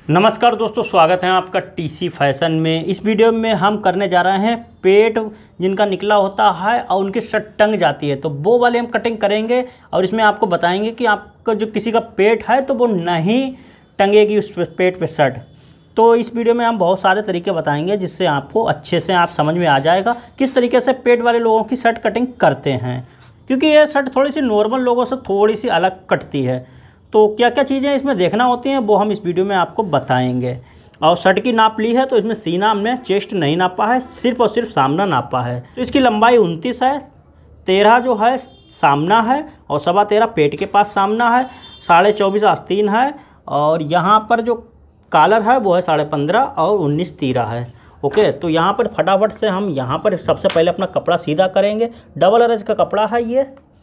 नमस्कार दोस्तों, स्वागत है आपका टीसी फैशन में। इस वीडियो में हम करने जा रहे हैं पेट जिनका निकला होता है और उनकी शर्ट टंग जाती है, तो वो वाले हम कटिंग करेंगे और इसमें आपको बताएंगे कि आपका जो किसी का पेट है तो वो नहीं टंगेगी उस पेट पे शर्ट। तो इस वीडियो में हम बहुत सारे तरीके बताएंगे जिससे आपको अच्छे से आप समझ में आ जाएगा किस तरीके से पेट वाले लोगों की शर्ट कटिंग करते हैं, क्योंकि ये शर्ट थोड़ी सी नॉर्मल लोगों से थोड़ी सी अलग कटती है। तो क्या क्या चीज़ें इसमें देखना होती हैं वो हम इस वीडियो में आपको बताएंगे। और शर्ट की नाप ली है तो इसमें सीना हमने चेस्ट नहीं नापा है, सिर्फ और सिर्फ सामना नापा है। तो इसकी लंबाई 29 है, 13 जो है सामना है और 13.25 पेट के पास सामना है, 24.5 आस्तीन है और यहाँ पर जो कॉलर है वो है 15.5 और 19 तीरा है। ओके, तो यहाँ पर फटाफट से हम यहाँ पर सबसे पहले अपना कपड़ा सीधा करेंगे। डबल अरज का कपड़ा है ये,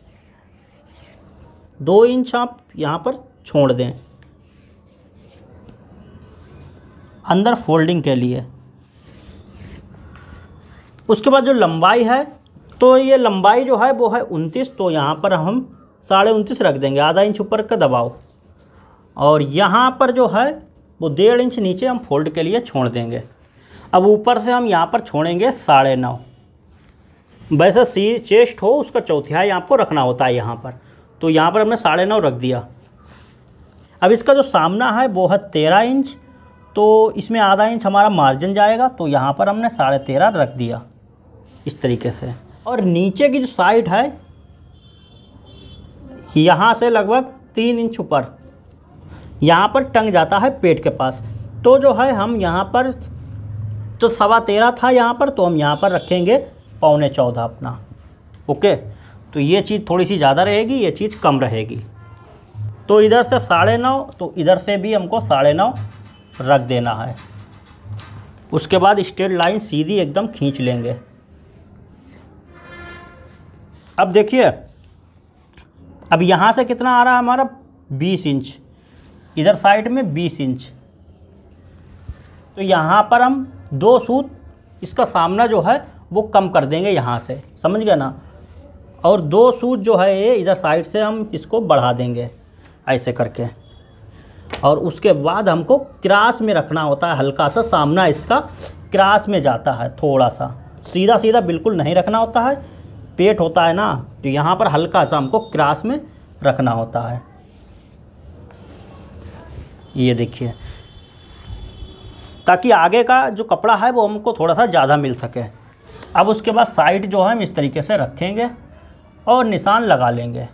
2 इंच आप यहाँ पर छोड़ दें अंदर फोल्डिंग के लिए। उसके बाद जो लंबाई है तो ये लंबाई जो है वो है 29, तो यहाँ पर हम 29.5 रख देंगे, आधा इंच ऊपर का दबाव। और यहाँ पर जो है वो 1.5 इंच नीचे हम फोल्ड के लिए छोड़ देंगे। अब ऊपर से हम यहाँ पर छोड़ेंगे 9.5। वैसे सी चेस्ट हो उसका चौथाई आपको रखना होता है यहाँ पर, तो यहाँ पर हमने 9.5 रख दिया। अब इसका जो सामना है वो है 13 इंच, तो इसमें आधा इंच हमारा मार्जिन जाएगा, तो यहाँ पर हमने 13.5 रख दिया इस तरीके से। और नीचे की जो साइड है यहाँ से लगभग 3 इंच ऊपर यहाँ पर टंग जाता है पेट के पास। तो जो है हम यहाँ पर तो 13.25 था यहाँ पर, तो हम यहाँ पर रखेंगे 14.25 अपना। ओके, तो ये चीज़ थोड़ी सी ज़्यादा रहेगी, ये चीज़ कम रहेगी। तो इधर से 9.5, तो इधर से भी हमको 9.5 रख देना है। उसके बाद स्ट्रेट लाइन सीधी एकदम खींच लेंगे। अब देखिए, अब यहाँ से कितना आ रहा है हमारा 20 इंच, इधर साइड में 20 इंच। तो यहाँ पर हम 2 सूत इसका सामना जो है वो कम कर देंगे यहाँ से, समझ गए ना। और 2 सूत जो है ये इधर साइड से हम इसको बढ़ा देंगे ऐसे करके। और उसके बाद हमको क्रॉस में रखना होता है, हल्का सा सामना इसका क्रॉस में जाता है, थोड़ा सा सीधा सीधा बिल्कुल नहीं रखना होता है। पेट होता है ना, तो यहाँ पर हल्का सा हमको क्रॉस में रखना होता है। ये देखिए, ताकि आगे का जो कपड़ा है वो हमको थोड़ा सा ज़्यादा मिल सके। अब उसके बाद साइड जो है हम इस तरीके से रखेंगे और निशान लगा लेंगे।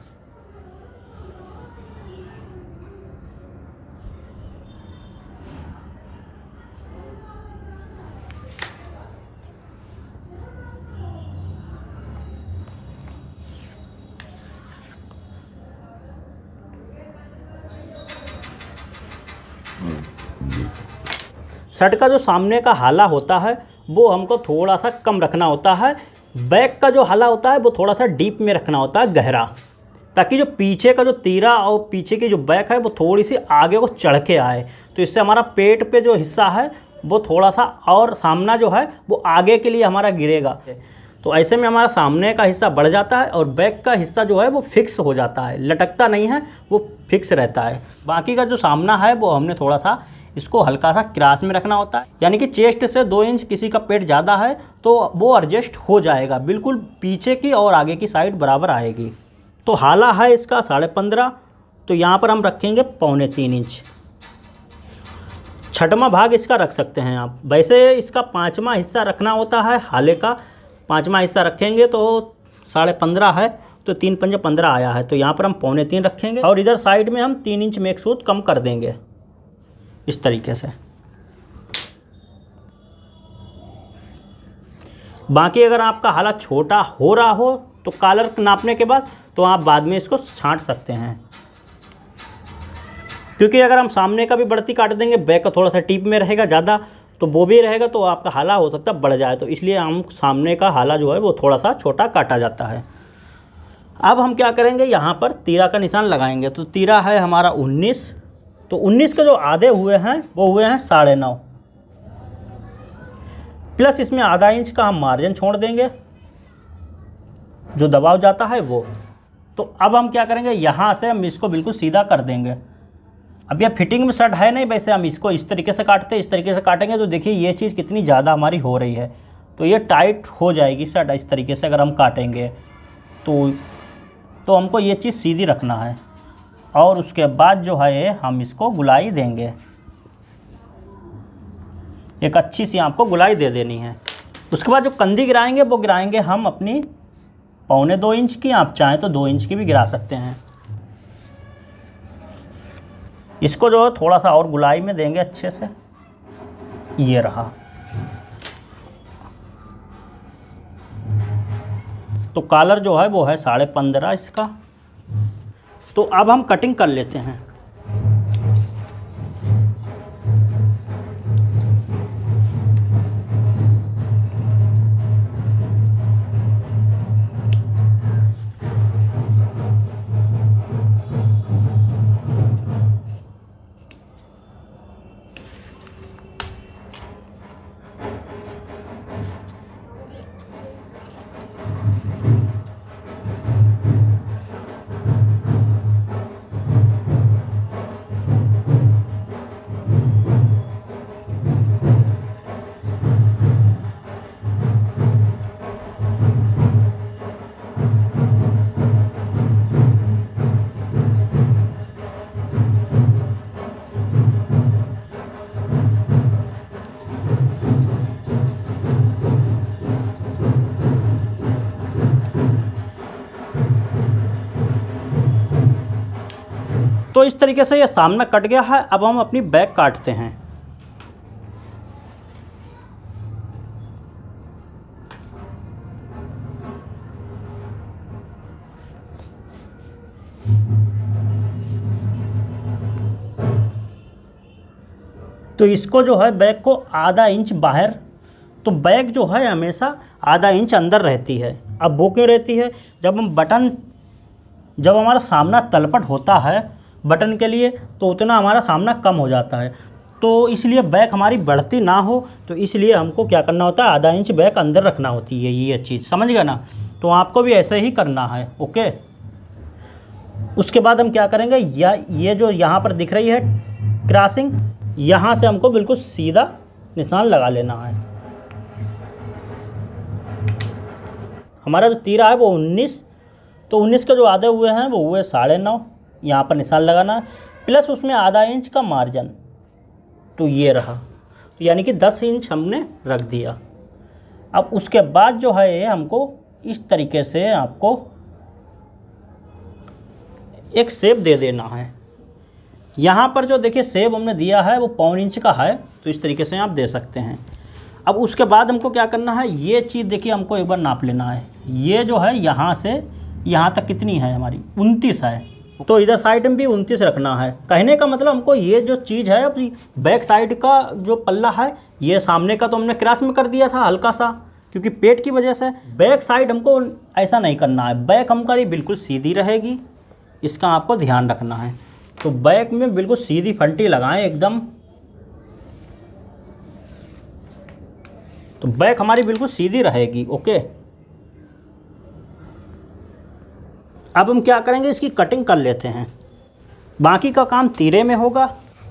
शर्ट का जो सामने का हाला होता है वो हमको थोड़ा सा कम रखना होता है। बैक का जो हाला होता है वो थोड़ा सा डीप में रखना होता है, गहरा, ताकि जो पीछे का जो तीरा और पीछे की जो बैक है वो थोड़ी सी आगे को चढ़ के आए। तो इससे हमारा पेट पे जो हिस्सा है वो थोड़ा सा, और सामना जो है वो आगे के लिए हमारा गिरेगा। तो ऐसे में हमारा सामने का हिस्सा बढ़ जाता है और बैक का हिस्सा जो है वो फिक्स हो जाता है, लटकता नहीं है, वो फिक्स रहता है। बाकी का जो सामना है वो हमने थोड़ा सा इसको हल्का सा क्रॉस में रखना होता है, यानी कि चेस्ट से 2 इंच किसी का पेट ज़्यादा है तो वो एडजस्ट हो जाएगा, बिल्कुल पीछे की और आगे की साइड बराबर आएगी। तो हाला है इसका 15.5, तो यहाँ पर हम रखेंगे 3.25 इंच। छठवां भाग इसका रख सकते हैं आप। वैसे इसका 5वां हिस्सा रखना होता है, हाले का 5वां हिस्सा रखेंगे तो 15.5 है, तो 3 पंजे 15 आया है, तो यहाँ पर हम 3.25 रखेंगे। और इधर साइड में हम 3 इंच में एक सूत कम कर देंगे इस तरीके से। बाकी अगर आपका हाला छोटा हो रहा हो तो कॉलर नापने के बाद तो आप बाद में इसको छांट सकते हैं, क्योंकि अगर हम सामने का भी बढ़ती काट देंगे, बैक का थोड़ा सा टीप में रहेगा ज़्यादा, तो वो भी रहेगा तो आपका हाला हो सकता है बढ़ जाए। तो इसलिए हम सामने का हाला जो है वो थोड़ा सा छोटा काटा जाता है। अब हम क्या करेंगे, यहाँ पर तीरा का निशान लगाएंगे। तो तीरा है हमारा 19, तो 19 के जो आधे हुए हैं वो हुए हैं 9.5, प्लस इसमें आधा इंच का हम मार्जिन छोड़ देंगे, जो दबाव जाता है वो। तो अब हम क्या करेंगे, यहाँ से हम इसको बिल्कुल सीधा कर देंगे। अब यह फिटिंग में शर्ट है नहीं, वैसे हम इसको इस तरीके से काटते हैं, इस तरीके से काटेंगे तो देखिए ये चीज़ कितनी ज़्यादा हमारी हो रही है। तो ये टाइट हो जाएगी शर्ट इस तरीके से अगर हम काटेंगे तो हमको ये चीज़ सीधी रखना है। और उसके बाद जो है हम इसको गुलाई देंगे, एक अच्छी सी आपको गुलाई दे देनी है। उसके बाद जो कंधी गिराएंगे वो गिराएंगे हम अपनी 1.25 इंच की, आप चाहें तो 2 इंच की भी गिरा सकते हैं। इसको जो है थोड़ा सा और गुलाई में देंगे अच्छे से, ये रहा। तो कॉलर जो है वो है 15.5 इसका। तो अब हम कटिंग कर लेते हैं। तो इस तरीके से ये सामना कट गया है। अब हम अपनी बैक काटते हैं। तो इसको जो है बैक को आधा इंच बाहर, तो बैक जो है हमेशा आधा इंच अंदर रहती है। अब वो क्यों रहती है? जब हमारा सामना तलपट होता है बटन के लिए तो उतना हमारा सामना कम हो जाता है। तो इसलिए बैक हमारी बढ़ती ना हो, तो इसलिए हमको क्या करना होता है, आधा इंच बैक अंदर रखना होती है। ये चीज़ समझ गए ना? तो आपको भी ऐसे ही करना है। ओके। उसके बाद हम क्या करेंगे, ये जो यहाँ पर दिख रही है क्रॉसिंग, यहाँ से हमको बिल्कुल सीधा निशान लगा लेना है। हमारा जो तीरा है वो 19, तो 19 के जो आधे हुए हैं वो हुए 9.5, यहाँ पर निशान लगाना है, प्लस उसमें आधा इंच का मार्जिन, तो ये रहा। तो यानी कि 10 इंच हमने रख दिया। अब उसके बाद जो है हमको इस तरीके से आपको एक शेप दे देना है। यहाँ पर जो देखिए शेप हमने दिया है वो 1.25 इंच का है, तो इस तरीके से आप दे सकते हैं। अब उसके बाद हमको क्या करना है, ये चीज़ देखिए हमको एक बार नाप लेना है। ये जो है यहाँ से यहाँ तक कितनी है हमारी, 29 है। तो इधर साइड में भी 29 रखना है। कहने का मतलब हमको ये जो चीज़ है अपनी बैक साइड का जो पल्ला है, ये सामने का तो हमने क्रॉस में कर दिया था हल्का सा, क्योंकि पेट की वजह से। बैक साइड हमको ऐसा नहीं करना है, बैक हमारी बिल्कुल सीधी रहेगी, इसका आपको ध्यान रखना है। तो बैक में बिल्कुल सीधी फंटी लगाएं एकदम। तो बैक हमारी बिल्कुल सीधी रहेगी। ओके। अब हम क्या करेंगे, इसकी कटिंग कर लेते हैं। बाकी का काम तीरे में होगा।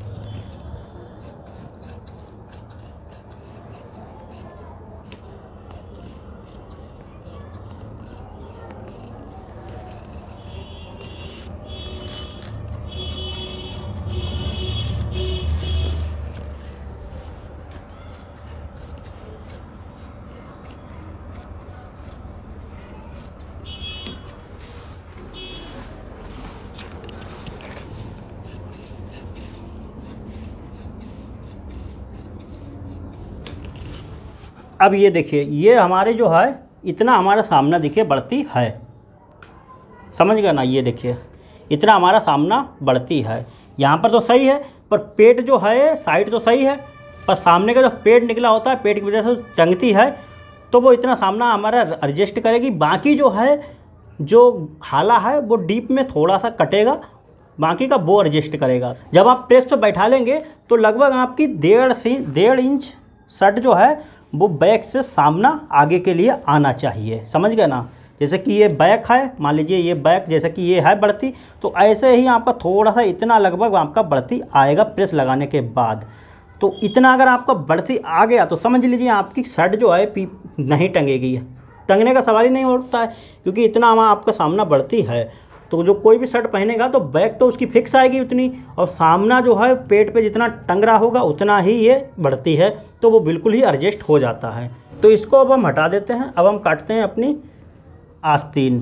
अब ये देखिए, ये हमारे जो है इतना हमारा सामना देखिए बढ़ती है, समझ गए ना? ये देखिए इतना हमारा सामना बढ़ती है। यहाँ पर तो सही है, पर पेट जो है साइड तो सही है, पर सामने का जो पेट निकला होता है, पेट की वजह से टंगती है, तो वो इतना सामना हमारा एडजस्ट करेगी। बाकी जो है जो हाला है वो डीप में थोड़ा सा कटेगा, बाकी का वो एडजस्ट करेगा। जब आप प्रेस पे बैठा लेंगे तो लगभग आपकी 1.5 इंच शर्ट जो है वो बैक से सामना आगे के लिए आना चाहिए, समझ गए ना? जैसे कि ये बैक है, मान लीजिए ये बैक जैसे कि ये है बढ़ती, तो ऐसे ही आपका थोड़ा सा इतना लगभग आपका बढ़ती आएगा प्रेस लगाने के बाद। तो इतना अगर आपका बढ़ती आ गया तो समझ लीजिए आपकी शर्ट जो है नहीं टंगेगी, टंगने का सवाल ही नहीं होता है, क्योंकि इतना आपका सामना बढ़ती है। तो जो कोई भी शर्ट पहनेगा तो बैक तो उसकी फिक्स आएगी उतनी, और सामना जो है पेट पे जितना टंग रहा होगा उतना ही ये बढ़ती है, तो वो बिल्कुल ही एडजस्ट हो जाता है। तो इसको अब हम हटा देते हैं। अब हम काटते हैं अपनी आस्तीन।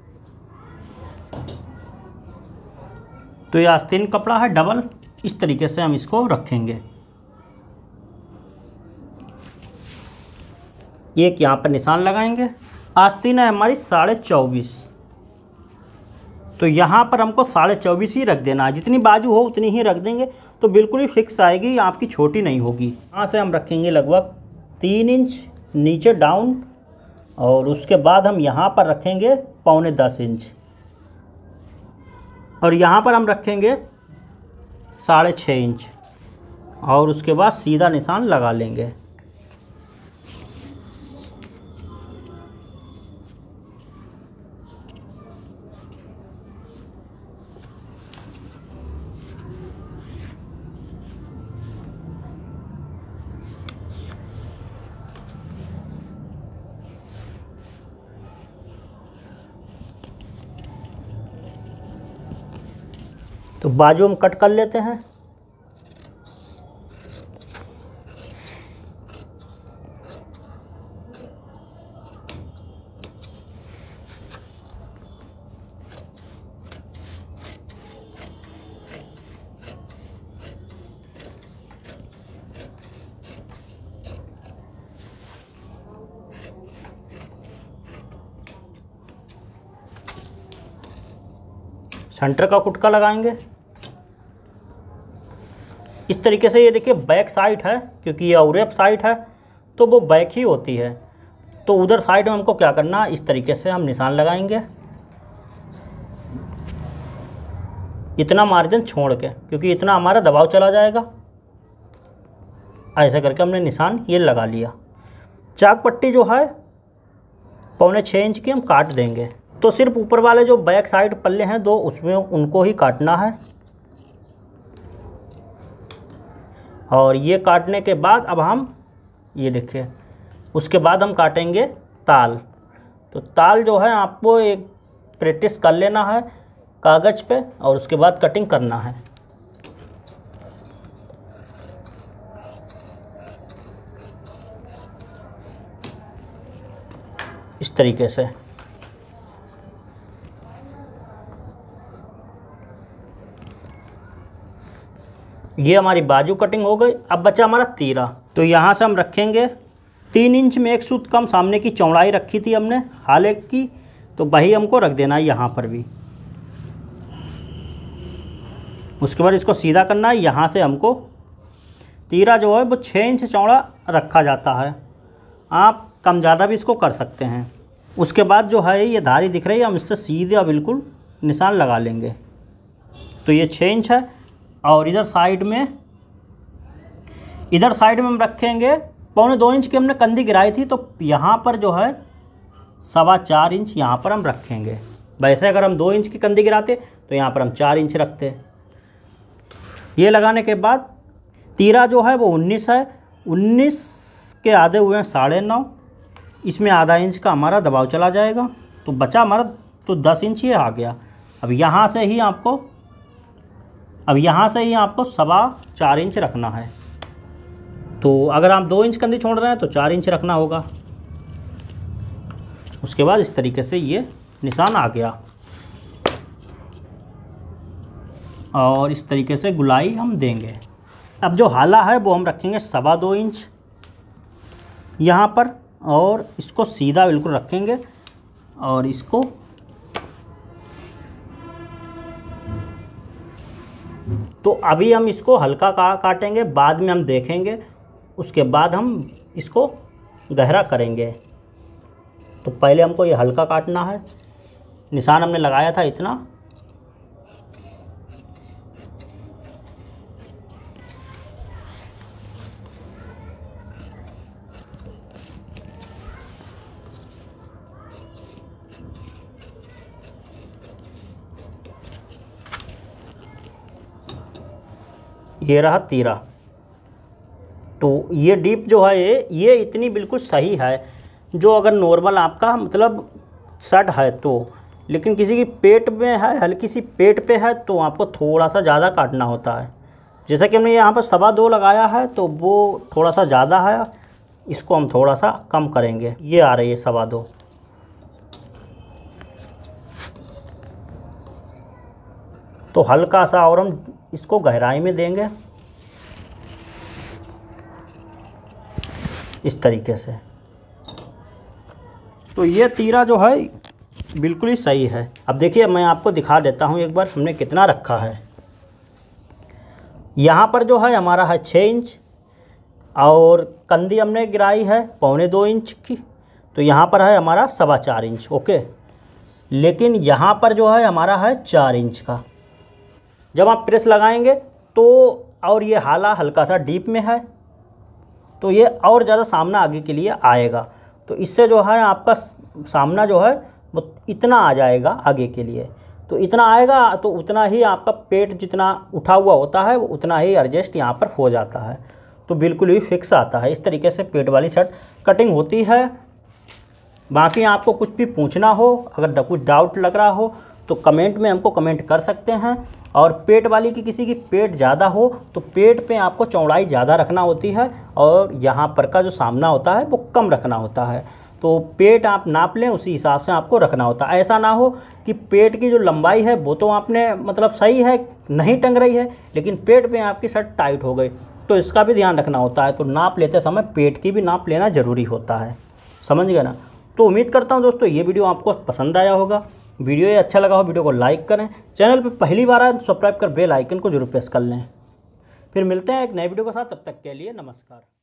तो ये आस्तीन कपड़ा है डबल, इस तरीके से हम इसको रखेंगे। एक यहाँ पर निशान लगाएंगे। आस्तीन है हमारी 24.5, तो यहाँ पर हमको 24.5 ही रख देना है। जितनी बाजू हो उतनी ही रख देंगे तो बिल्कुल ही फिक्स आएगी, आपकी छोटी नहीं होगी। यहाँ से हम रखेंगे लगभग 3 इंच नीचे डाउन, और उसके बाद हम यहाँ पर रखेंगे 9.25 इंच, और यहाँ पर हम रखेंगे 6.5 इंच, और उसके बाद सीधा निशान लगा लेंगे। तो बाजू हम कट कर लेते हैं। सेंटर का कुटका लगाएंगे इस तरीके से। ये देखिए बैक साइड है, क्योंकि ये औरेप साइड है तो वो बैक ही होती है। तो उधर साइड में हमको क्या करना, इस तरीके से हम निशान लगाएंगे, इतना मार्जिन छोड़ के, क्योंकि इतना हमारा दबाव चला जाएगा। ऐसे करके हमने निशान ये लगा लिया। चाक पट्टी जो है 6.25 इंच की हम काट देंगे। तो सिर्फ ऊपर वाले जो बैक साइड पल्ले हैं दो, उसमें उनको ही काटना है। और ये काटने के बाद अब हम ये देखिए, उसके बाद हम काटेंगे ताल। तो ताल जो है आपको एक प्रैक्टिस कर लेना है कागज़ पे, और उसके बाद कटिंग करना है। इस तरीके से। ये हमारी बाजू कटिंग हो गई। अब बचा हमारा तीरा। तो यहाँ से हम रखेंगे 3 इंच में 1 सूत कम सामने की चौड़ाई रखी थी हमने हाले की, तो वही हमको रख देना है यहाँ पर भी। उसके बाद इसको सीधा करना है। यहाँ से हमको तीरा जो है वो 6 इंच चौड़ा रखा जाता है, आप कम ज़्यादा भी इसको कर सकते हैं। उसके बाद जो है ये धारी दिख रही है, हम इससे सीधा बिल्कुल निशान लगा लेंगे। तो ये 6 इंच है, और इधर साइड में हम रखेंगे 2.25 इंच की हमने कंधी गिराई थी, तो यहाँ पर जो है 4.25 इंच यहाँ पर हम रखेंगे। वैसे अगर हम 2 इंच की कंधी गिराते तो यहाँ पर हम 4 इंच रखते। ये लगाने के बाद तीरा जो है वो 19 है, 19 के आधे हुए हैं 9.5, इसमें आधा इंच का हमारा दबाव चला जाएगा, तो बचा हमारा तो 10 इंच ये आ गया। अब यहाँ से ही आपको 4.25 इंच रखना है। तो अगर आप 2 इंच कंधी छोड़ रहे हैं तो 4 इंच रखना होगा। उसके बाद इस तरीके से ये निशान आ गया, और इस तरीके से गुलाई हम देंगे। अब जो हाला है वो हम रखेंगे 2.25 इंच यहाँ पर, और इसको सीधा बिल्कुल रखेंगे, और इसको तो अभी हम इसको हल्का काटेंगे, बाद में हम देखेंगे। उसके बाद हम इसको गहरा करेंगे। तो पहले हमको ये हल्का काटना है। निशान हमने लगाया था इतना, ये रहा तीरा। तो ये डीप जो है ये इतनी बिल्कुल सही है, जो अगर नॉर्मल आपका मतलब शर्ट है तो, लेकिन किसी की पेट में है, हल्की सी पेट पे है, तो आपको थोड़ा सा ज़्यादा काटना होता है। जैसा कि हमने यहाँ पर 2.25 लगाया है तो वो थोड़ा सा ज़्यादा है, इसको हम थोड़ा सा कम करेंगे। ये आ रही है 2.25। तो हल्का सा और हम इसको गहराई में देंगे इस तरीके से। तो ये तीरा जो है बिल्कुल ही सही है। अब देखिए मैं आपको दिखा देता हूँ एक बार हमने कितना रखा है। यहाँ पर जो है हमारा है 6 इंच और कंधी हमने गिराई है 1.25 इंच की, तो यहाँ पर है हमारा 4.25 इंच। ओके, लेकिन यहाँ पर जो है हमारा है 4 इंच का। जब आप प्रेस लगाएंगे तो, और ये हाला हल्का सा डीप में है, तो ये और ज़्यादा सामना आगे के लिए आएगा। तो इससे जो है आपका सामना जो है वो इतना आ जाएगा आगे के लिए। तो इतना आएगा तो उतना ही आपका पेट जितना उठा हुआ होता है वो उतना ही एडजस्ट यहाँ पर हो जाता है। तो बिल्कुल ही फिक्स आता है। इस तरीके से पेट वाली शर्ट कटिंग होती है। बाकी आपको कुछ भी पूछना हो, अगर कुछ डाउट लग रहा हो तो कमेंट में हमको कमेंट कर सकते हैं। और पेट वाली की किसी की पेट ज़्यादा हो तो पेट पे आपको चौड़ाई ज़्यादा रखना होती है और यहाँ पर का जो सामना होता है वो कम रखना होता है। तो पेट आप नाप लें, उसी हिसाब से आपको रखना होता है। ऐसा ना हो कि पेट की जो लंबाई है वो तो आपने मतलब सही है, नहीं टंग रही है, लेकिन पेट पे आपकी शर्ट टाइट हो गई, तो इसका भी ध्यान रखना होता है। तो नाप लेते समय पेट की भी नाप लेना ज़रूरी होता है। समझ गए ना? तो उम्मीद करता हूँ दोस्तों ये वीडियो आपको पसंद आया होगा। वीडियो ये अच्छा लगा हो वीडियो को लाइक करें, चैनल पर पहली बार आए सब्सक्राइब कर बेल आइकन को जरूर प्रेस कर लें। फिर मिलते हैं एक नए वीडियो के साथ, तब तक के लिए नमस्कार।